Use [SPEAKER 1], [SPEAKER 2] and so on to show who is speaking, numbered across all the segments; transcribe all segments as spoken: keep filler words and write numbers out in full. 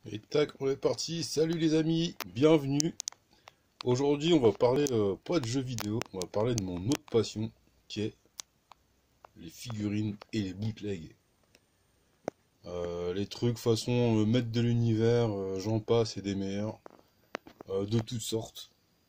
[SPEAKER 1] Et tac, on est parti. Salut les amis, bienvenue. Aujourd'hui, on va parler euh, pas de jeux vidéo, on va parler de mon autre passion qui est les figurines et les bootlegs. Euh, les trucs façon euh, maître de l'univers, euh, j'en passe et des meilleurs, euh, de toutes sortes.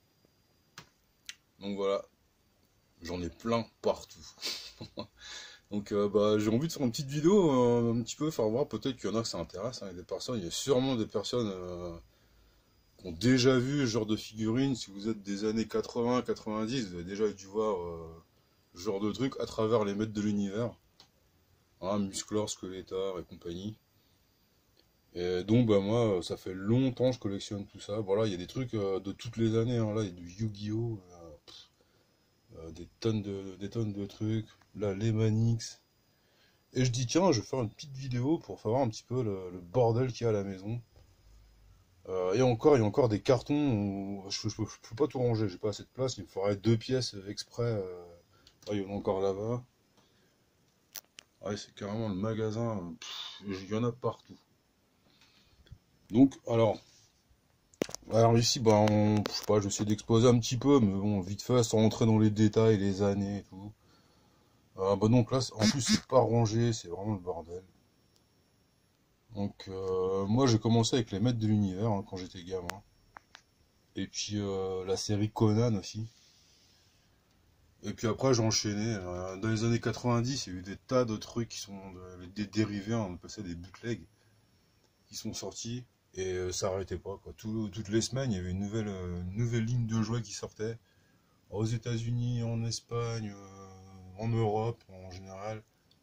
[SPEAKER 1] Donc voilà, j'en ai plein partout. Donc euh, bah, j'ai envie de faire une petite vidéo, euh, un petit peu faire voir, peut-être qu'il y en a que ça intéresse, hein, il y a des personnes, il y a sûrement des personnes euh, qui ont déjà vu ce genre de figurines. Si vous êtes des années quatre-vingts quatre-vingt-dix, vous avez déjà dû voir euh, ce genre de truc à travers les maîtres de l'univers, hein, Musclor, Skeletor et compagnie. Et donc bah moi, ça fait longtemps que je collectionne tout ça. Voilà, il y a des trucs euh, de toutes les années, hein. Là il y a du Yu-Gi-Oh! Euh, pff, euh, des tonnes de, des tonnes de trucs. Là, les Manix. Et je dis tiens, je vais faire une petite vidéo pour savoir un petit peu le, le bordel qu'il y a à la maison. Euh, et encore, il y a encore des cartons où je, je, je peux pas tout ranger, j'ai pas assez de place, il me faudrait deux pièces exprès. Euh... Ah, il y en a encore là-bas. Ouais, c'est carrément le magasin, pff, il y en a partout. Donc, alors, alors ici, bah, on, je sais pas, j'essaie d'exposer un petit peu, mais bon, vite fait, sans rentrer dans les détails, les années et tout. Euh, bah donc là, en plus, c'est pas rangé, c'est vraiment le bordel. Donc, euh, moi, j'ai commencé avec les maîtres de l'univers hein, quand j'étais gamin. Et puis, euh, la série Conan aussi. Et puis après, j'ai enchaîné. Euh, Dans les années quatre-vingt-dix, il y a eu des tas de trucs qui sont de- des dérivés, on appelle ça des bootlegs, qui sont sortis. Et euh, ça arrêtait pas, quoi. Tout- toutes les semaines, il y avait une nouvelle, euh, une nouvelle ligne de jouets qui sortait. Aux États-Unis, en Espagne, euh, en Europe en général.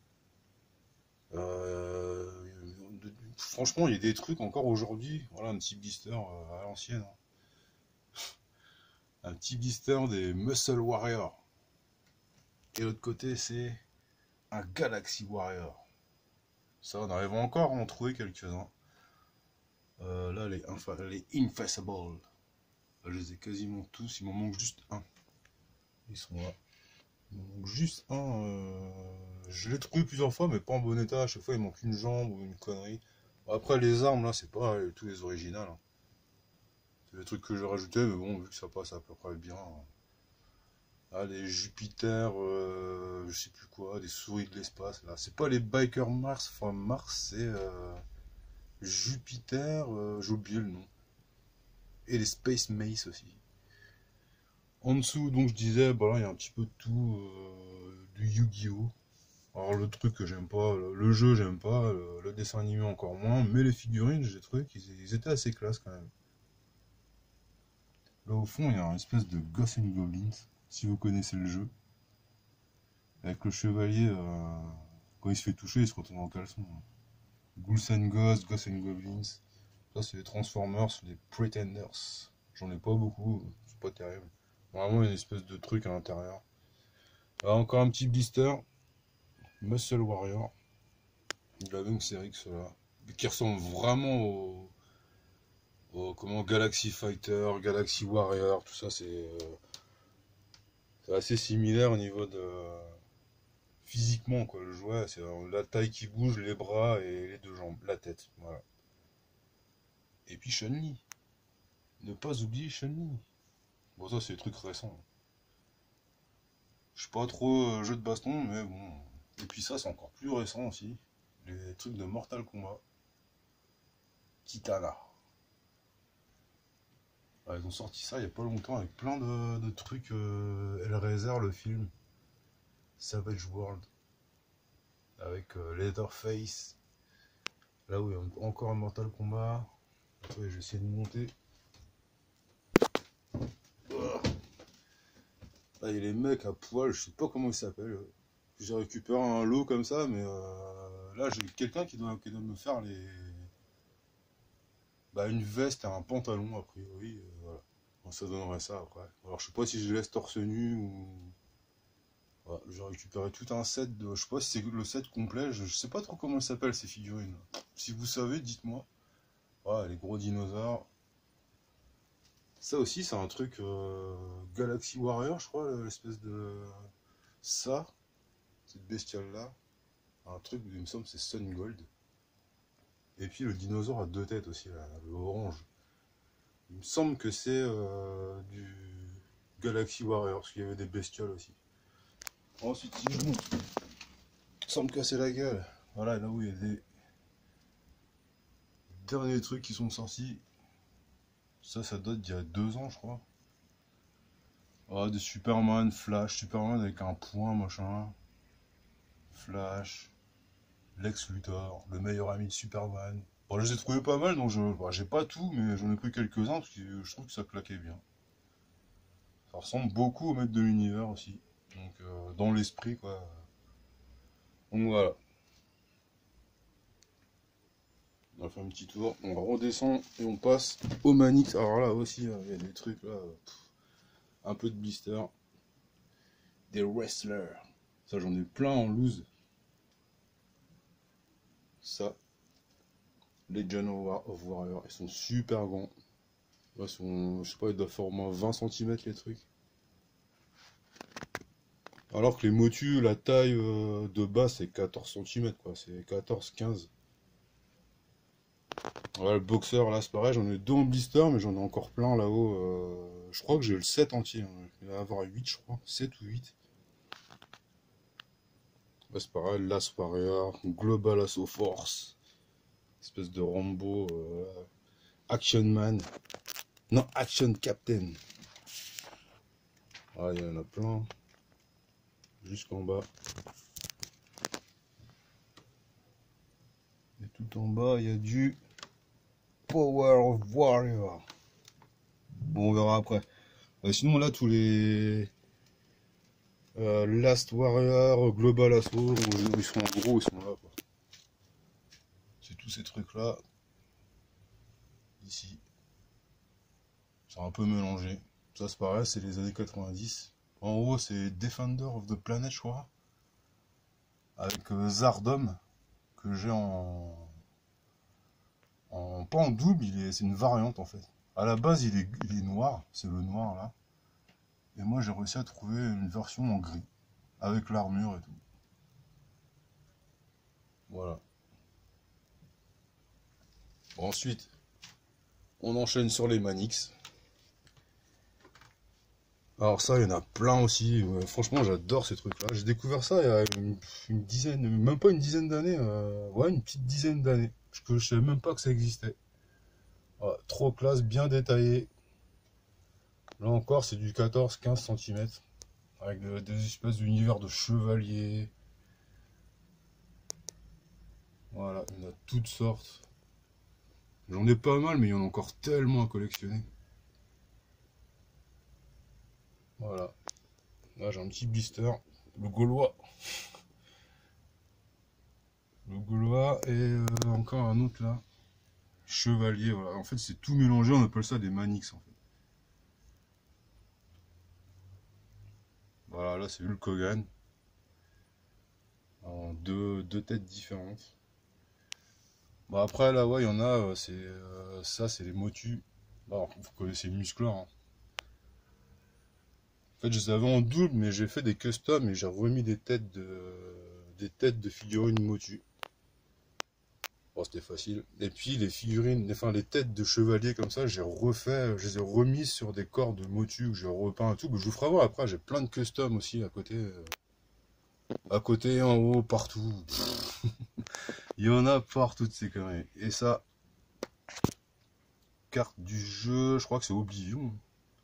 [SPEAKER 1] Euh, de- de- franchement, il y a des trucs encore aujourd'hui. Voilà, un petit blister euh, à l'ancienne, hein. Un petit blister des Muscle Warrior. Et l'autre côté, c'est un Galaxy Warrior. Ça, on arrive encore à en trouver quelques-uns. Euh, là, les, infa les Infaceable. Je les ai quasiment tous. Il m'en manque juste un. Ils sont là. Il m'en manque juste un. Euh... Je l'ai trouvé plusieurs fois, mais pas en bon état. À chaque fois, il manque une jambe ou une connerie. Bon, après, les armes, là, c'est pas euh, tous les originales, hein. C'est des trucs que j'ai rajoutés, mais bon, vu que ça passe à peu près bien. Ah, les Jupiter, euh, je sais plus quoi, des souris de l'espace, là. C'est pas les Biker Mars from Mars, c'est euh, Jupiter, euh, j'ai oublié le nom. Et les Space Mace aussi. En dessous, donc je disais, bah là, il y a un petit peu de tout, euh, du Yu-Gi-Oh! Alors le truc que j'aime pas, le, le jeu j'aime pas, le, le dessin animé encore moins, mais les figurines, j'ai trouvé qu'ils ils étaient assez classe quand même. Là au fond, il y a une espèce de Ghosts and Goblins, si vous connaissez le jeu. Avec le chevalier, euh, quand il se fait toucher, il se retourne en caleçon. Ghouls and Ghosts, Ghosts and Goblins. Ça, c'est les Transformers, les Pretenders. J'en ai pas beaucoup, c'est pas terrible. Vraiment une espèce de truc à l'intérieur. Là, encore un petit blister. Muscle Warrior. De la même série que cela. Qui ressemble vraiment au, au comment, Galaxy Fighter, Galaxy Warrior, tout ça, c'est euh, c'est assez similaire au niveau de. Physiquement, quoi, le jouet, c'est la taille qui bouge, les bras et les deux jambes, la tête, voilà. Et puis Chun-Li. Ne pas oublier Chun-Li. Bon, ça, c'est des trucs récents. Je suis pas trop euh, jeu de baston, mais bon. Et puis ça, c'est encore plus récent aussi. Les trucs de Mortal Kombat. Kitana. Ouais, ils ont sorti ça il y a pas longtemps avec plein de, de trucs. Euh, Hellraiser, le film. Savage World. Avec euh, Leatherface. Là où il y a encore un Mortal Kombat. Ouais, je vais essayer de monter. Là, il y a les mecs à poil, je sais pas comment ils s'appellent. J'ai récupéré un lot comme ça, mais euh, là, j'ai quelqu'un qui doit, qui doit me faire les. Bah, une veste et un pantalon, a priori. Euh, voilà. Bon, ça donnerait ça après. Alors, je sais pas si je les laisse torse nu ou. Voilà, j'ai récupéré tout un set de. Je sais pas si c'est le set complet, je, je sais pas trop comment ils s'appellent ces figurines. Si vous savez, dites-moi. Voilà, les gros dinosaures. Ça aussi, c'est un truc euh, Galaxy Warrior, je crois, l'espèce de. Ça, cette bestiole-là. Un truc, il me semble, c'est Sun Gold. Et puis le dinosaure à deux têtes aussi, là, le orange. Il me semble que c'est euh, du Galaxy Warrior, parce qu'il y avait des bestioles aussi. Ensuite, si je monte, sans me casser la gueule, voilà, là où il y a des derniers trucs qui sont sortis. Ça, ça date d'il y a deux ans, je crois. Ah, des Superman, Flash, Superman avec un point, machin. Flash, Lex Luthor, le meilleur ami de Superman. Bon, je les ai trouvés pas mal, donc je, bah, j'ai pas tout, mais j'en ai pris quelques-uns parce que je trouve que ça claquait bien. Ça ressemble beaucoup au maître de l'univers aussi, donc euh, dans l'esprit, quoi. Donc voilà. On va faire un petit tour, on redescend et on passe au Manix. Alors là aussi, il y a des trucs là, pff, un peu de blister. Des wrestlers. Ça, j'en ai plein en loose. Ça, Legend of Warrior, ils sont super grands. Ils sont, je sais pas, ils doivent faire au moins vingt centimètres les trucs. Alors que les motus, la taille euh, de base, c'est quatorze centimètres, quoi. C'est quatorze quinze. Voilà, le boxeur, là, c'est pareil, j'en ai deux en blister, mais j'en ai encore plein là-haut. Euh, je crois que j'ai le sept entier. Hein. Il va y avoir huit, je crois. sept ou huit. Là, c'est pareil, Last Warrior, Global Assault Force. Espèce de Rambo. Euh, Action Man. Non, Action Captain. Ah, il y en a plein. Jusqu'en bas. Et tout en bas, il y a du Power of Warrior. Bon, on verra après. Euh, sinon, là, tous les euh, Last Warrior, Global Assault, ils sont en gros, ils sont là. C'est tous ces trucs-là. Ici. C'est un peu mélangé. Ça, c'est pareil, c'est les années quatre-vingt-dix. En haut, c'est Defender of the Planet, je crois. Avec euh, Zardom, que j'ai en... en... pas en double, il est... c'est une variante en fait. À la base, il est, il est noir, c'est le noir là. Et moi, j'ai réussi à trouver une version en gris, avec l'armure et tout. Voilà. Bon, ensuite, on enchaîne sur les Manix. Alors ça, il y en a plein aussi. Euh, franchement, j'adore ces trucs-là. J'ai découvert ça il y a une, une dizaine, même pas une dizaine d'années. Euh, ouais, une petite dizaine d'années. Parce que je savais même pas que ça existait. Voilà, trop classe, bien détaillé. Là encore, c'est du quatorze quinze centimètres. Avec de, des espèces d'univers de chevaliers. Voilà, il y en a toutes sortes. J'en ai pas mal, mais il y en a encore tellement à collectionner. Voilà. Là, j'ai un petit blister. Le Gaulois. Le Gaulois et euh, encore un autre là. Chevalier, voilà. En fait, c'est tout mélangé. On appelle ça des Manix, en fait. Voilà, là, c'est Hulk Hogan. En deux, deux têtes différentes. Bon, après, là, ouais, il y en a. C'est euh, ça, c'est les motus. Bon, vous connaissez Musclor. Hein. En fait, je les avais en double, mais j'ai fait des customs et j'ai remis des têtes de des têtes de figurines motus. Bon, c'était facile. Et puis les figurines, enfin les têtes de chevaliers comme ça, j'ai refait, je les ai remises sur des corps de motus où j'ai repeint et tout. Je vous ferai voir après, j'ai plein de customs aussi à côté. Euh, à côté, en haut, partout. Il y en a partout de ces conneries. Et ça, carte du jeu, je crois que c'est Oblivion.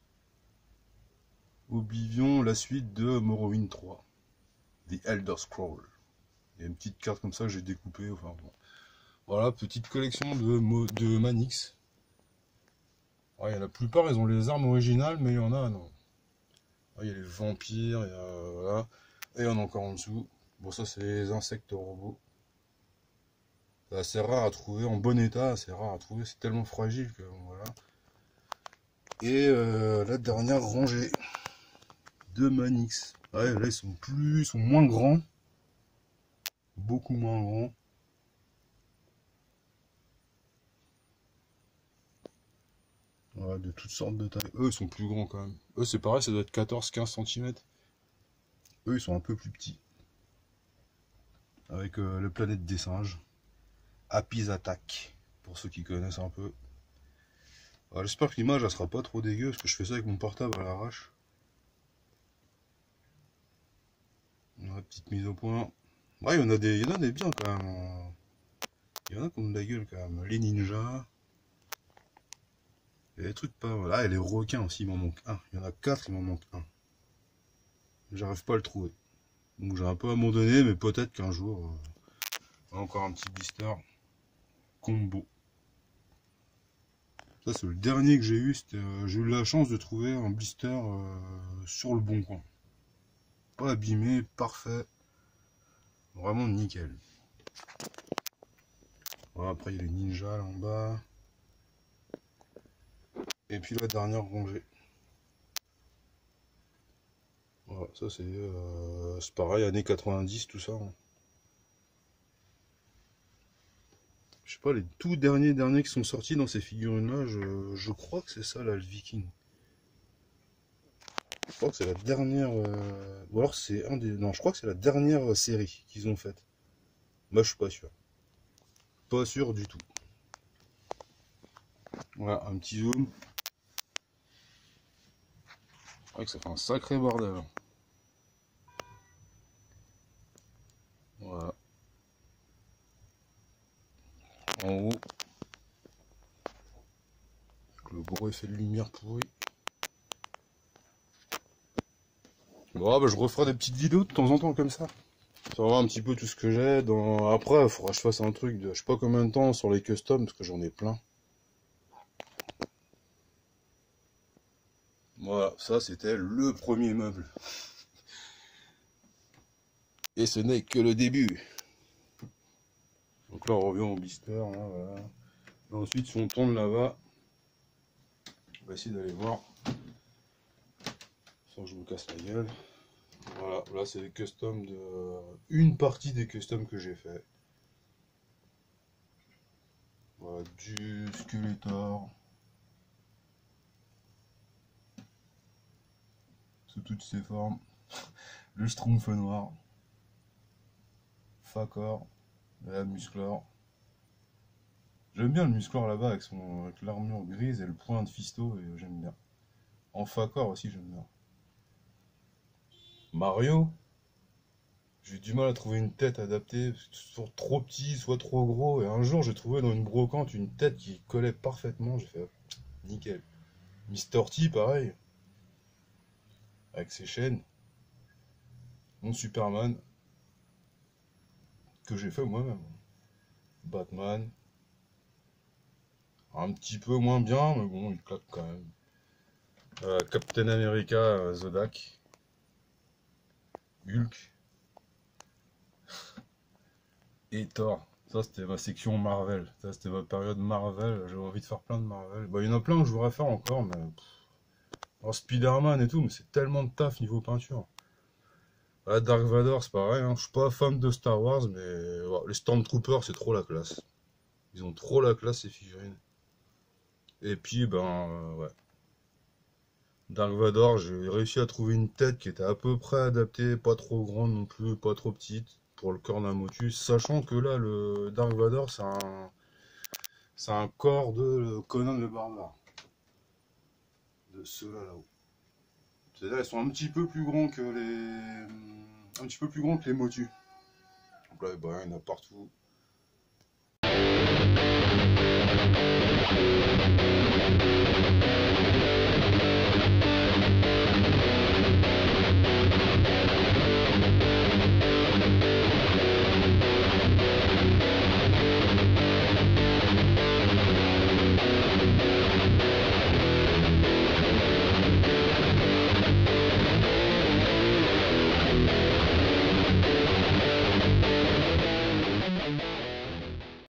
[SPEAKER 1] Oblivion, la suite de Morrowind trois. The Elder Scroll. Il y a une petite carte comme ça que j'ai découpée. Enfin bon. Voilà, petite collection de, de Manix. Ouais, la plupart, ils ont les armes originales, mais il y en a, non. Ouais, il y a les vampires, il y a, voilà. Et il y en a encore en dessous. Bon, ça, c'est les insectes robots. C'est assez rare à trouver, en bon état, c'est rare à trouver. C'est tellement fragile que, voilà. Et euh, la dernière rangée de Manix. Ouais, là, ils sont plus, ils sont moins grands. Beaucoup moins grands. Voilà, de toutes sortes de tailles. Eux, ils sont plus grands quand même. Eux, c'est pareil, ça doit être quatorze quinze centimètres. Eux, ils sont un peu plus petits. Avec euh, la planète des singes. Happy's Attack, pour ceux qui connaissent un peu. J'espère que l'image elle sera pas trop dégueu, parce que je fais ça avec mon portable à l'arrache. La petite mise au point. Ouais, il y en a des, il y en a des biens quand même. Il y en a qui ont de la gueule quand même. Les ninjas. Il y a des trucs pas mal. Ah, et les requins aussi, il m'en manque un. Il y en a quatre, il m'en manque un. J'arrive pas à le trouver. Donc j'ai un peu abandonné, mais peut-être qu'un jour. Euh... Encore un petit blister. Combo. Ça, c'est le dernier que j'ai eu. Euh, j'ai eu la chance de trouver un blister euh, sur le bon coin. Pas abîmé, parfait. Vraiment nickel. Voilà, après, il y a les ninjas là en bas. Et puis la dernière rangée. Voilà, ça c'est euh, pareil, années quatre-vingt-dix, tout ça. Hein. Je sais pas, les tout derniers derniers qui sont sortis dans ces figurines-là, je, je crois que c'est ça là, le Viking. Je crois que c'est la dernière. Euh... Ou alors c'est un des. Non, je crois que c'est la dernière série qu'ils ont faite. Moi, je suis pas sûr. Pas sûr du tout. Voilà, un petit zoom. C'est vrai que ça fait un sacré bordel. Voilà. En haut. Avec le gros effet de lumière pourri. Bon, bah, je referai des petites vidéos de temps en temps comme ça. Pour savoir un petit peu tout ce que j'ai. Dans... Après, il faudra que je fasse un truc de je sais pas combien de temps sur les customs, parce que j'en ai plein. Voilà, ça c'était le premier meuble. Et ce n'est que le début. Donc là on revient au blister. Hein, voilà. Et ensuite si on tourne là-bas, on va essayer d'aller voir. Sans que je me casse la gueule. Voilà, là c'est les customs de. Une partie des customs que j'ai fait. Voilà, du Skeletor. Sous toutes ses formes. Le Schtroumpf noir. Fakor. La Musclor. J'aime bien le Musclor là-bas avec, son... avec l'armure grise et le point de Fisto, et j'aime bien. En Fakor aussi j'aime bien. Mario. J'ai eu du mal à trouver une tête adaptée, soit trop petit, soit trop gros. Et un jour, j'ai trouvé dans une brocante une tête qui collait parfaitement. J'ai fait nickel. Mister T, pareil. Avec ses chaînes. Mon Superman. Que j'ai fait moi-même. Batman. Un petit peu moins bien, mais bon, il claque quand même. Euh, Captain America, euh, Zodak. Hulk. Et Thor. Ça, c'était ma section Marvel. Ça, c'était ma période Marvel. J'avais envie de faire plein de Marvel. Bah, il y en a plein que je voudrais faire encore, mais. Alors, Spider-Man et tout, mais c'est tellement de taf niveau peinture. Ah, Dark Vador, c'est pareil. Hein. Je suis pas fan de Star Wars, mais ouais, les Stormtroopers, c'est trop la classe. Ils ont trop la classe, ces figurines. Et puis, ben, euh, ouais. Dark Vador, j'ai réussi à trouver une tête qui était à peu près adaptée, pas trop grande non plus, pas trop petite, pour le corps d'un Motus. Sachant que là, le Dark Vador, c'est un. C'est un corps de Conan le Barbare. De ceux-là là-haut. C'est-à-dire ils sont un petit peu plus grands que les. Un petit peu plus grands que les Motus. Donc là, bah, il y en a partout.